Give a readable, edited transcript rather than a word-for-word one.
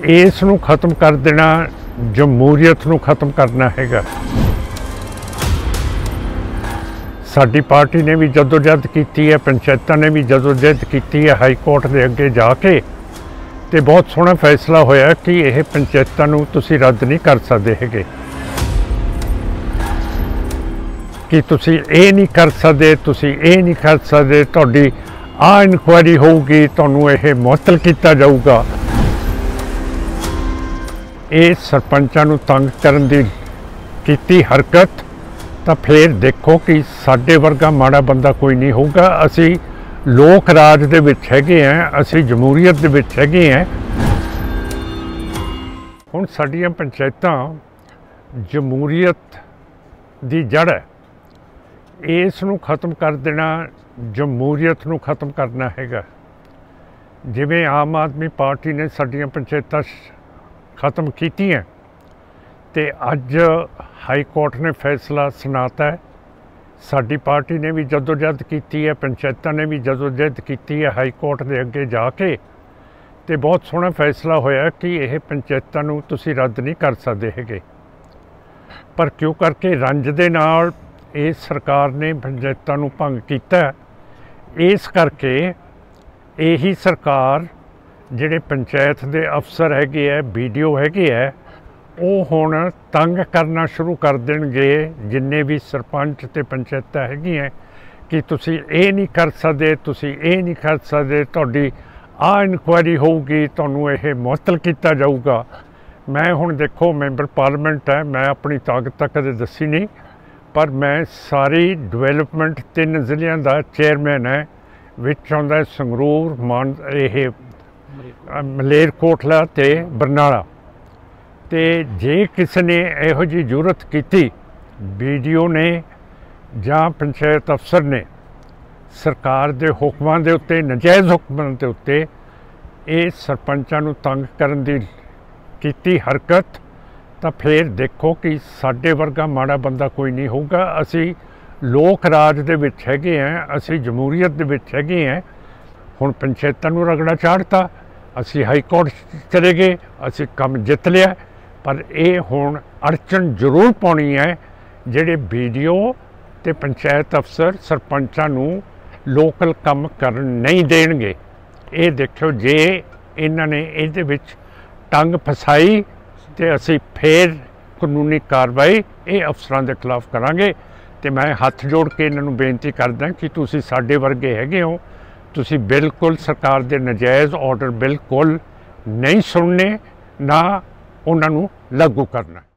इस नूं खत्म कर देना, जमहूरीयत नूं खत्म करना हैगा। साडी पार्टी ने भी जदोजहद की है, पंचायतां ने भी जदोजहद की है हाई कोर्ट के अगे जाके, तो बहुत सोहना फैसला होया कि यह पंचायतां नूं तुसीं रद्द नहीं कर सकते हैगे, कि तुसीं ये नहीं कर सकते, तुसीं ये नहीं कर सकते, तुहाडी आ इनकुआरी होगी, तुहानूं यह मुअत्तल किया जाऊगा। ये सरपंचां नूं तंग करन दी कीती हरकत, तो फिर देखो कि साडे वर्गा माड़ा बंदा कोई नहीं होगा। असी लोक राज दे विच हैगे हैं, असी जमहूरीयत दे विच हैगे हैं। हुण साडीआं पंचायतां जमहूरीयत दी जड़ है, इस नूं खत्म कर देना, जमहूरीयत नूं खत्म करना हैगा। जिवें आम आदमी पार्टी ने साडीआं पंचायतां खत्म कीतीआं, ते अज हाई कोर्ट ने फैसला सुनाता है। साडी पार्टी ने भी जदोजहद की है, पंचायतां ने भी जदोजहद की है हाई कोर्ट के अगे जाके, तो बहुत सोहना फैसला होया कि यह पंचायतां नूं तुसीं रद्द नहीं कर सकते हैगे। पर क्यों करके रंज दे नाल इस सरकार ने पंचायतां नूं भंग कीता, इस करके यही सरकार जिहड़े पंचायत के अफसर हैगे है, BDO हैगे है, वो हुण तंग करना शुरू कर देणगे जिन्ने भी सरपंच ते पंचायतां हैगियां, कि तुसीं ये नहीं कर सकते, तुसीं ये नहीं कर सकते, तुहाडी आ इनकुआरी होगी, तुहानूं यह मुअत्तल किया जाऊगा। मैं हुण देखो मैंबर पार्लीमेंट है, मैं अपनी ताकत तक कदे दसी नहीं, पर मैं सारी डिवेलपमेंट 3 ਜ਼ਿਲ੍ਹਿਆਂ का चेयरमैन है, विच आउंदा संगरूर, मलेरकोटला ते बरनाला। तो जे किसी ने इहो जी जरूरत की, BDO ने जां पंचायत अफसर ने सरकार के हुक्मां दे उत्ते, नजायज़ हुक्मां दे उत्ते ये सरपंचां नूं तंग करन दी कीती हरकत, तो फिर देखो कि साडे वर्गा माड़ा बंदा कोई नहीं होगा। असी लोक राज दे विच हैगे हैं, असी जमहूरीयत दे विच हैगे हैं। हुण पंचायतां नूं रगड़ा चाढ़ता, असी हाई कोर्ट चले गए, असी काम जित लिया, पर यह हुण अड़चन जरूर पाउणी है जिहड़े BDO ते पंचायत अफसर सरपंचां नूं लोकल काम करन नहीं देणगे। ये देखो जे इन्हां ने इहदे विच टंग फसाई, तो असी फिर कानूनी कार्रवाई ये अफसरां दे खिलाफ करांगे। तो मैं हथ जोड़ के इन्हां नूं बेनती करदा कि तुसीं साडे वर्गे हैगे हो, तुसीं बिल्कुल सरकार दे नजायज़ ऑर्डर बिल्कुल नहीं सुनने, ना उन्हां नूं लागू करना।